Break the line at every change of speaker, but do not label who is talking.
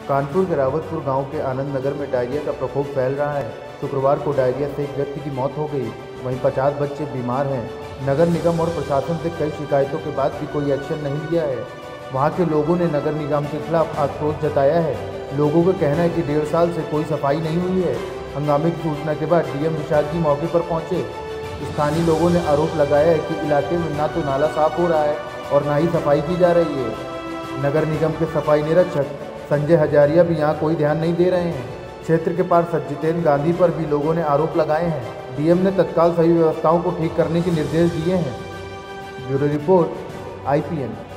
कानपुर के रावतपुर गांव के आनंद नगर में डायरिया का प्रकोप फैल रहा है। शुक्रवार को डायरिया से एक व्यक्ति की मौत हो गई, वहीं 50 बच्चे बीमार हैं। नगर निगम और प्रशासन से कई शिकायतों के बाद भी कोई एक्शन नहीं लिया है। वहां के लोगों ने नगर निगम के खिलाफ आक्रोश जताया है। लोगों का कहना है कि 1.5 साल से कोई सफाई नहीं हुई है। हंगामे की सूचना के बाद डीएम विशाल जी मौके पर पहुंचे। स्थानीय लोगों ने आरोप लगाया है कि इलाके में ना तो नाला साफ हो रहा है और ना ही सफाई की जा रही है। नगर निगम के सफाई निरीक्षक संजय हजारिया भी यहाँ कोई ध्यान नहीं दे रहे हैं। क्षेत्र के पार्षद जितेंद्र गांधी पर भी लोगों ने आरोप लगाए हैं। डीएम ने तत्काल सभी व्यवस्थाओं को ठीक करने के निर्देश दिए हैं। Bureau report IPN।